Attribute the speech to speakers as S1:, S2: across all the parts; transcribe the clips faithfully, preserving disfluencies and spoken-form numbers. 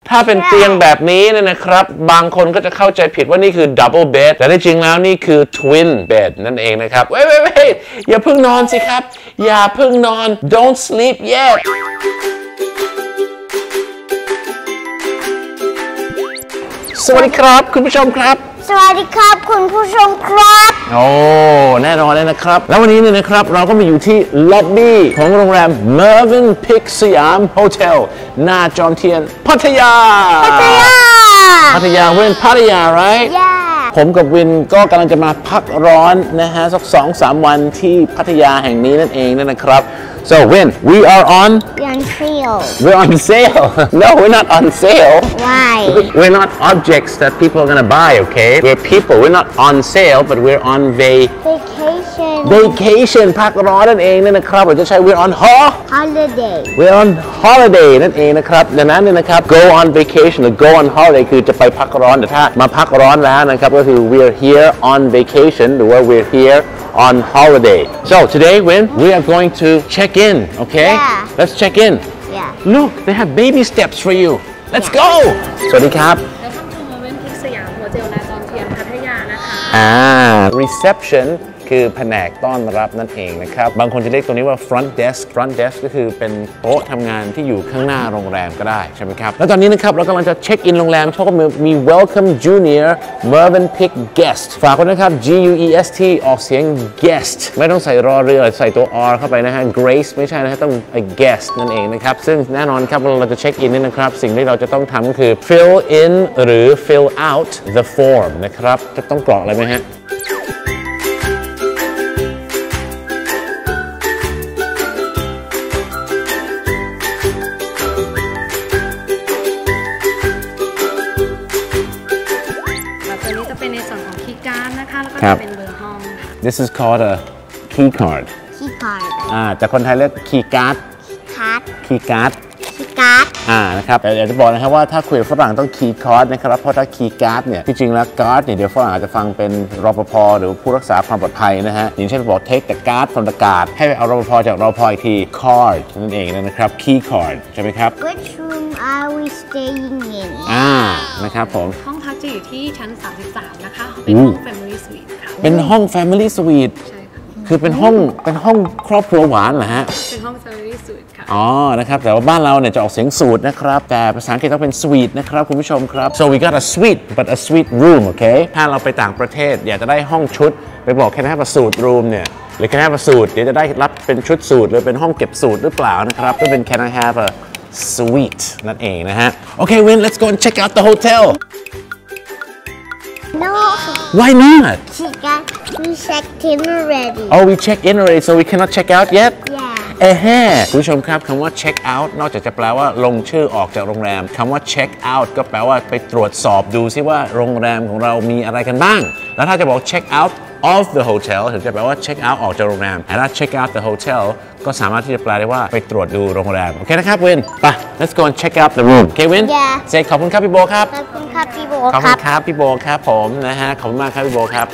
S1: ถ้าเป็นเตียงแบบนี้เนี่ยนะครับบางคนก็จะเข้าใจผิดว่านี่คือ double bed แต่ที่จริงแล้วนี่คือ twin bed นั่นเองนะครับเว้ยเว้ยเว้ยอย่าเพิ่งนอนสิครับอย่าเพิ่งนอน don't sleep yetสวัสดีครับคุณผู้ชมครับ
S2: สวัสดีครับคุณผู้ชมครับ
S1: โอ้แน่นอนเลยนะครับแล้ววันนี้เนี่ยนะครับเราก็มาอยู่ที่ล็อบบี้ของโรงแรม Mervyn Pick สยามโฮเทลหน้าจอมเทียนพัทยา
S2: พัทยา
S1: พัทยาเว้นพัทยา right ผมกับวินก็กำลังจะมาพักร้อนนะฮะสัก สองถึงสาม วันที่พัทยาแห่งนี้นั่นเองนะครับ so Win we are on
S2: we're on sale
S1: we're on sale no we're not on sale
S2: why
S1: we're not objects that people are gonna buy okay we're people we're not on sale but we're on va-
S2: vacation
S1: vacation พักร้อนนั่นเองนะครับเราจะใช้ we're on ho-
S2: holiday
S1: we're on holiday นั่นเองนะครับดังนั้นเนี่ยนะครับ go on vacation หรือ go on holiday คือจะไปพักร้อนแต่ถ้ามาพักร้อนแล้วนะครับก็คือ we're here on vacation หรือว่า we're here on holiday so today when we are going to check in okay
S2: yeah.
S1: let's check in
S2: yeah
S1: look they have baby steps for you let's go สวัสดีครับ
S3: แล้วทำทูมาเว้นพิกสยามโฮเทลนาจอมเทียนพัทยานะคะ
S1: อ่า reception คือแผนกต้อนรับนั่นเองนะครับบางคนจะเรียกตัวนี้ว่า front desk front desk ก็คือเป็นโต๊ะทำงานที่อยู่ข้างหน้าโรงแรมก็ได้ใช่ไหมครับแล้วตอนนี้นะครับเรากำลังจะเช็คอินโรงแรมเขาก็มี welcome junior Mervyn Pick guest ฝากไว้นะครับ G U E S T ออกเสียง guest ไม่ต้องใส่รอเรือใส่ตัว R เข้าไปนะฮะ Grace ไม่ใช่นะฮะต้อง guest นั่นเองนะครับซึ่งแน่นอนครับเราจะเช็คอินนี่นะครับสิ่งที่เราจะต้องทำก็คือ fill in หรือ fill out the form นะครับจะต้องกรอกอะไรไหมฮะ
S3: ในส่วนของคีย์การ์ดนะคะแล้วก็จะเป็นเบอร์ห้องค่ะ
S1: This is called a key card
S2: key card
S1: อ่าแต่คนไทยเรียก key card
S2: card
S1: key card
S2: key card
S1: อ่านะครับแต่อยากจะบอกนะครับว่าถ้าคุยกับฝรั่งต้อง key card นะครับเพราะถ้า key card เนี่ยที่จริงแล้ว card เนี่ยเดี๋ยวฝรั่งอาจจะฟังเป็นรปภหรือผู้รักษาความปลอดภัยนะฮะอย่างเช่นบอก take the card from the guard ให้ไปเอารปภจากรปภอีกที card นั่นเองนะครับ key card ใช่ไหมครับ
S2: Which room are we staying in
S1: อ่านะครับผม
S3: ห้องพักจะอยู่ที่ชั้นสามสิบสามนะคะเป็นห้อง Family Suite ค่ะ
S1: เป็นห้อง Family Suite
S3: ใช่ค่ะ
S1: คือเป็นห้องเป็นห้องครอบครัวหวานเหรอฮะ
S3: เป็นห้อง Family Suite ค่ะ
S1: อ๋อนะครับแต่ว่าบ้านเราเนี่ยจะออกเสียงสูตรนะครับแต่ภาษาอังกฤษต้องเป็น suite นะครับคุณผู้ชมครับ so we got a suite but a suite room okay ถ้าเราไปต่างประเทศอยากจะได้ห้องชุดไปบอก can I have a suite room เนี่ยหรือ can I have a suite เดี๋ยวจะได้รับเป็นชุดสูตรหรือเป็นห้องเก็บสูตรหรือเปล่านะครับก็เป็น can I have a suite นั่นเองนะฮะ okay Win let's go and check out the hotel
S2: No
S1: why not
S2: we checked in already
S1: oh we checked in already so we cannot check out yet
S2: yeah
S1: เอ้แฮ่คุณผู้ชมครับคำว่า check out นอกจากจะแปลว่าลงชื่อออกจากโรงแรมคำว่า check out ก็แปลว่าไปตรวจสอบดูซิว่าโรงแรมของเรามีอะไรกันบ้างแล้วถ้าจะบอก check out of the hotel ถึงจะแปลว่า check out ออกจากโรงแรมแต่ถ้า check out the hotel ก็สามารถที่จะแปลได้ว่าไปตรวจดูโรงแรมโอเคนะครับวินไป let's go and check out the room โอเควิน
S2: yeah
S1: เซขอบคุณครับพี่โบครับ
S2: ขอบคุณครับพี่โบ
S1: ขอบคุณครับพี่โบครับผมนะฮะขอบคุณมากครับพี่โบครับ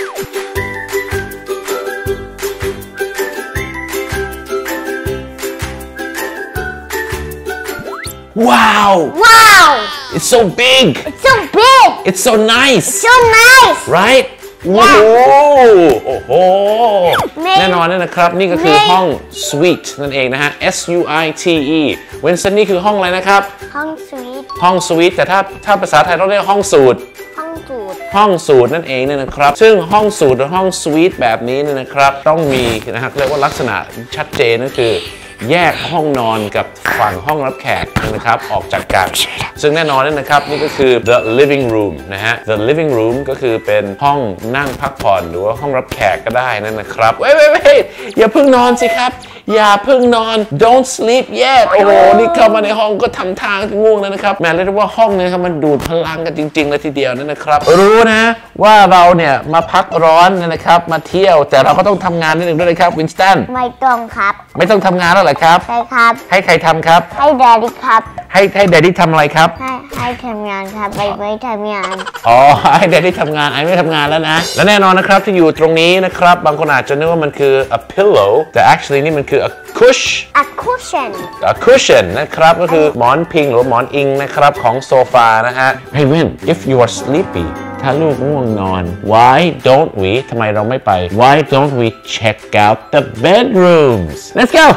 S1: Wow!
S2: Wow!
S1: It's so big!
S2: It's so big!
S1: It's so nice!
S2: It's so nice!
S1: Right? โอ้โหโอ้โหแน่นอนเลยนะครับนี่ก็คือห้อง suite นั่นเองนะฮะ S U I T E เวนสันนี่คือห้องอะไรนะครับ
S2: ห้อง suite
S1: ห้อง suite แต่ถ้าถ้าภาษาไทยเราเรียกห้องสูตร
S2: ห้องสูตร
S1: ห้องสูตรนั่นเองเนี่ยนะครับซึ่งห้องสูตรหรือห้อง suite แบบนี้เนี่ยนะครับต้องมีนะครับเรียกว่าลักษณะชัดเจนนั่นคือแยกห้องนอนกับฝั่งห้องรับแขกนะครับออกจากกันซึ่งแน่นอนเลยนะครับนี่ก็คือ the living room นะฮะ the living room ก็คือเป็นห้องนั่งพักผ่อนหรือว่าห้องรับแขกก็ได้นั่นนะครับเว้ยเว้ยเว้ยอย่าเพิ่งนอนสิครับอย่าเพิ่งนอน don't sleep yet โอ้โหนี่เข้ามาในห้องก็ทำทางง่วงแล้วนะครับแม้เรียกว่าห้องนี้ครับมันดูดพลังกันจริงๆเลยทีเดียวนั่นนะครับรู้นะว่าเราเนี่ยมาพักร้อนนะครับมาเที่ยวแต่เราก็ต้องทำงานนิดหนึ่งด้วยนะครับวินสตัน
S2: ไม่ต้องครับ
S1: ไม่ต้องทำงานแล้วเหรอครับ
S2: ใช่ครับ
S1: ให้ใครทำครับ
S2: ให้แดดดี้ครับ
S1: ให้ให้แดดดี้ทำอะไรครับ
S2: ให้ไอทำงานครับไปไม่ทำงาน
S1: อ๋อไอเด็กที่ทำงานไอไม่ทำงานแล้วนะและแน่นอนนะครับที่อยู่ตรงนี้นะครับบางคนอาจจะนึกว่ามันคือ a pillow แต่ actually นี่มันคือ a cush
S2: a cushion
S1: a cushion นะครับก็คือหมอนพิงหรือหมอนอิงนะครับของโซฟานะฮะ Hey Win if you are sleepy ถ้าลูกง่วงนอน why don't we ทำไมเราไม่ไป why don't we check out the bedrooms let's go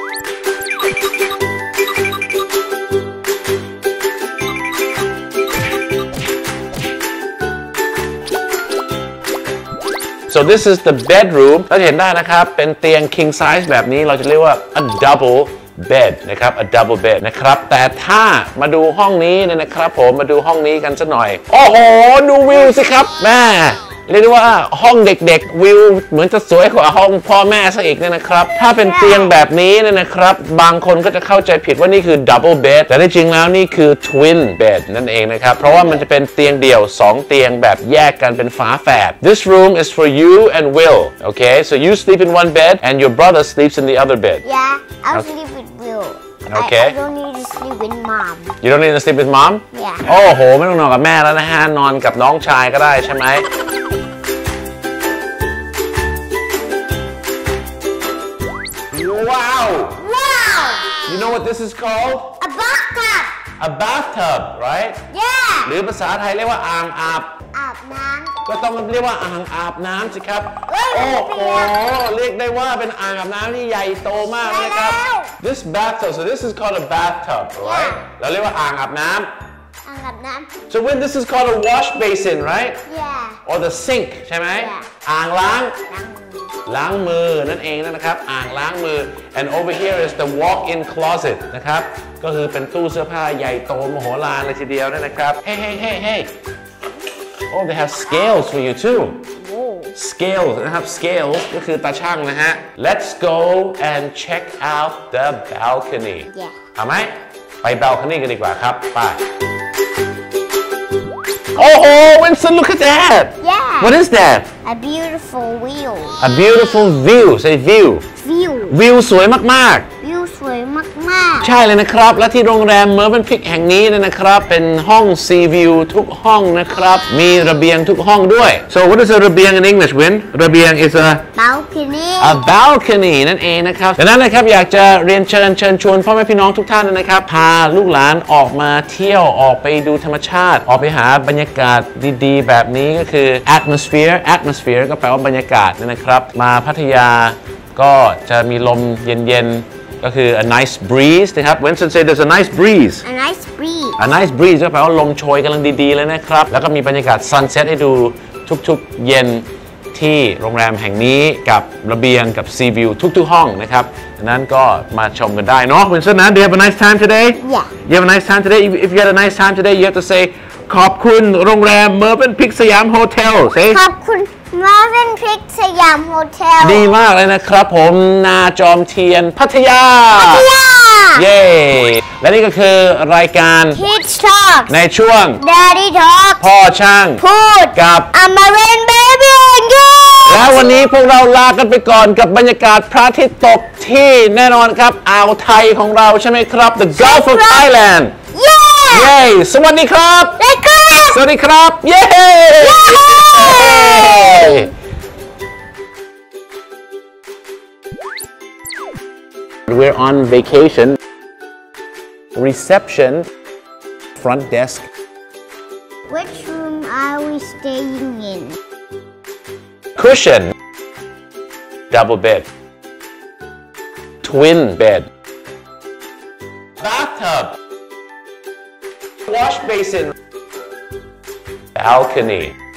S1: So this is the bedroom เราจะเห็นได้นะครับเป็นเตียง king size แบบนี้เราจะเรียกว่า a double bed นะครับ a double bed นะครับแต่ถ้ามาดูห้องนี้เนี่ยนะครับผมมาดูห้องนี้กันสักหน่อยโอ้โหดูวิวสิครับแม่เรียกได้ว่าห้องเด็กๆวิวเหมือนจะสวยกว่าห้องพ่อแม่ซะอีกเนี่ยนะครับถ้าเป็นเตียงแบบนี้เนี่ยนะครับบางคนก็จะเข้าใจผิดว่านี่คือ double bed แต่ที่จริงแล้วนี่คือ twin bed นั่นเองนะครับเพราะว่ามันจะเป็นเตียงเดี่ยวสองเตียงแบบแยกกันเป็นฝาแฝด This room is for you and Will okay so you sleep in one bed and your brother sleeps in the other bed
S2: Yeah I'll sleep with Will
S1: Okay
S2: I, I don't need to sleep with Mom
S1: You don't need to sleep with mom
S2: Yeah
S1: โอ้โหไม่ต้องนอนกับแม่แล้วนะฮะนอนกับน้องชายก็ได้ใช่ไหมWow!
S2: Wow!
S1: You know what this is called?
S2: A bathtub!
S1: A bathtub, right?
S2: Yeah!
S1: หรือภาษาไทยเรียกว่าอ่างอาบ
S2: อาบน้
S1: ก็ต้องเรียกว่าอ่างอาบน้ำสิครับ โอ้โห เรียกได้ว่าเป็นอ่างอาบน้ำที่ใหญ่โตมากเลยครับ This bathtub, so this is called a bathtub, right? เราเรียกว่าอ่างอาบน้ำ
S2: ำอ่างอาบน้ำ
S1: So when this is called a wash basin, right?
S2: Yeah
S1: Or the sink ใช่ไหม
S2: Yeah
S1: อ่างล้าง
S2: ล้างมือ
S1: ล้างมือนั่นเองนะครับอ่างล้างมือ and over here is the walk-in closet นะครับก็คือเป็นตู้เสื้อผ้าใหญ่โตมโหฬารเลยทีเดียวนะครับ hey hey hey hey oh they have scales for you too scales นะครับ scales ก็คือตาช่างนะฮะ let's go and check out the balcony
S2: Yeah
S1: เอาไหมไป balcony กันดีกว่าครับไปโอ้โห Winston look at that
S2: Yeah
S1: what is that
S2: A beautiful view
S1: a beautiful view say view
S2: View
S1: วิวสวยมากๆ
S2: วิวสวยมากๆ
S1: ใช่เลยนะครับและที่โรงแรม Mervyn Peak แห่งนี้เนี่ยนะครับเป็นห้อง Sea View ทุกห้องนะครับมีระเบียงทุกห้องด้วย so what is a ระเบียง in English Win ระเบียง is a
S2: balcony
S1: a balcony นั่นเองนะครับดังนั้นนะครับอยากจะเรียนเชิญเชิญชวนพ่อแม่พี่น้องทุกท่านนะครับพาลูกหลานออกมาเที่ยวออกไปดูธรรมชาติออกไปหาบรรยากาศดีๆแบบนี้ก็คือ atmosphere atmosphere ก็แปลว่าบรรยากาศนะครับมาพัทยาก็จะมีลมเย็นๆก็คือ a nice breeze นะครับ Winston say there's a nice breeze
S2: A nice breeze
S1: a nice breeze ก็แปลว่าลมโชยกำลังดีๆเลยนะครับแล้วก็มีบรรยากาศ sunset ให้ดูทุกๆเย็นที่โรงแรมแห่งนี้กับระเบียงกับ sea view ทุกๆห้องนะครับดังนั้นก็มาชมกันได้เนาะ Winston นะ Do you have a nice time today
S2: Yeah
S1: You have a nice time today if you had a nice time today you have to say ขอบคุณโรงแรม Mervyn Peak สยามโฮเทล say
S2: ขอบคุณ Mervyn Peak สยามโฮเทล
S1: ดีมากเลยนะครับผมนาจอมเทียนพัทยา
S2: พัทยา
S1: เย้และนี่ก็คือรายการ
S2: Kids Talk
S1: ในช่วง
S2: Daddy Talk
S1: พ่อช่าง
S2: พูด
S1: กับ
S2: Amarin Baby and Kids
S1: แล้ววันนี้พวกเราลากันไปก่อนกับบรรยากาศพระอาทิตย์ตกที่แน่นอนครับอ่าวไทยของเราใช่ไหมครับ The Gulf of Thailand
S2: เย้
S1: เย้สวัสดีครับ
S2: ได้ครับ
S1: สวัสดีครับ เย้ We're on vacation reception front desk
S2: Which room are we staying in
S1: cushion double bed twin bed bathtub wash basin balcony